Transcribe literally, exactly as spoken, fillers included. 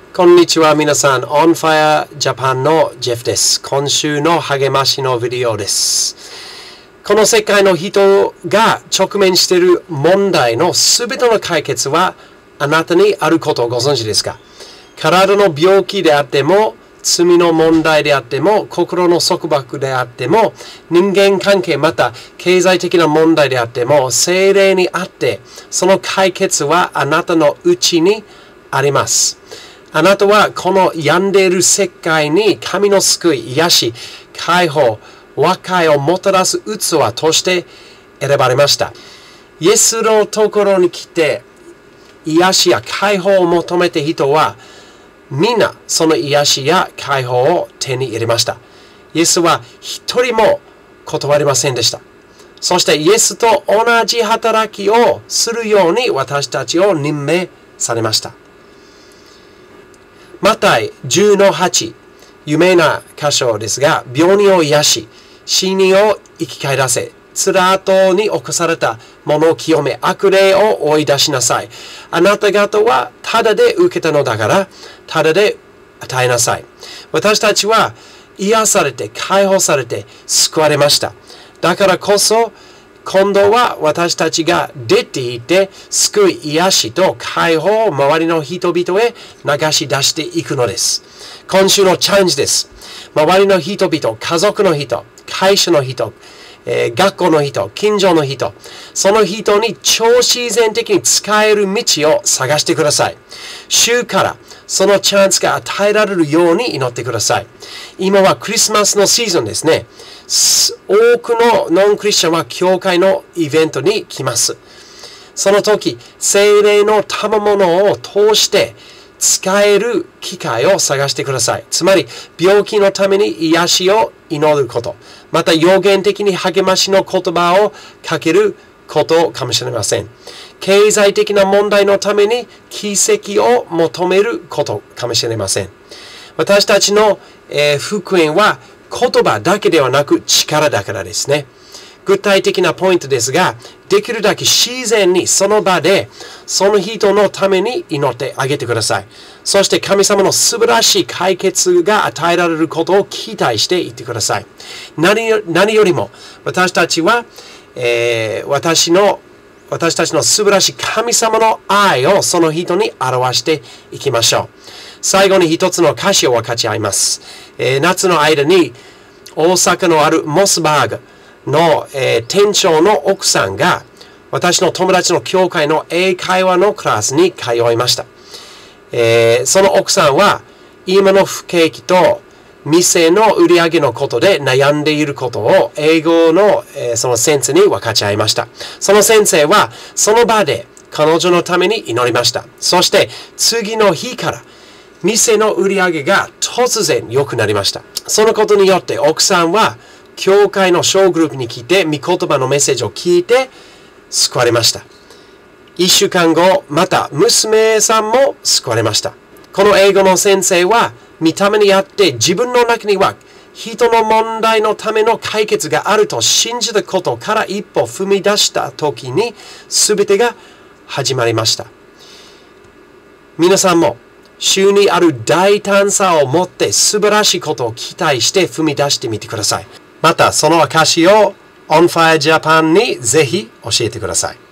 こんにちは皆さん、On Fire Japan のジェフです。今週の励ましのビデオです。この世界の人が直面している問題のすべての解決はあなたにあることをご存知ですか？体の病気であっても、罪の問題であっても、心の束縛であっても、人間関係また経済的な問題であっても、聖霊にあって、その解決はあなたのうちにあります。あなたはこの病んでいる世界に神の救い、癒し、解放、和解をもたらす器として選ばれました。イエスのところに来て、癒しや解放を求めて人は、みんなその癒しや解放を手に入れました。イエスは一人も断りませんでした。そしてイエスと同じ働きをするように私たちを任命されました。マタイじゅうのはち、有名な箇所ですが、病人を癒し、死人を生き返らせ、辛とに侵された者を清め、悪霊を追い出しなさい。あなた方はただで受けたのだから、ただで与えなさい。私たちは癒されて、解放されて、救われました。だからこそ、今度は私たちが出ていて、救い、癒しと解放を周りの人々へ流し出していくのです。今週のチャレンジです。周りの人々、家族の人、会社の人、えー、学校の人、近所の人、その人に超自然的に使える道を探してください。主からそのチャンスが与えられるように祈ってください。今はクリスマスのシーズンですね。多くのノンクリスチャンは教会のイベントに来ます。その時、聖霊の賜物を通して使える機会を探してください。つまり、病気のために癒しを祈ること。また、予言的に励ましの言葉をかけることかもしれません。経済的な問題のために奇跡を求めることかもしれません。私たちの、えー、福音は言葉だけではなく力だからですね。具体的なポイントですが、できるだけ自然にその場でその人のために祈ってあげてください。そして神様の素晴らしい解決が与えられることを期待していってください。何よ、何よりも私たちは、えー、私の私たちの素晴らしい神様の愛をその人に表していきましょう。最後に一つの歌詞を分かち合います。えー、夏の間に大阪のあるモスバーグの、えー、店長の奥さんが私の友達の教会の英会話のクラスに通いました。えー、その奥さんは今の不景気と店の売り上げのことで悩んでいることを英語の、えー、その先生に分かち合いました。その先生はその場で彼女のために祈りました。そして次の日から店の売り上げが突然良くなりました。そのことによって奥さんは教会の小グループに来て御言葉のメッセージを聞いて救われました。一週間後、また娘さんも救われました。この英語の先生は見た目にあって自分の中には人の問題のための解決があると信じたことから一歩踏み出した時に全てが始まりました。皆さんも主にある大胆さを持って素晴らしいことを期待して踏み出してみてください。またその証を On Fire Japan にぜひ教えてください。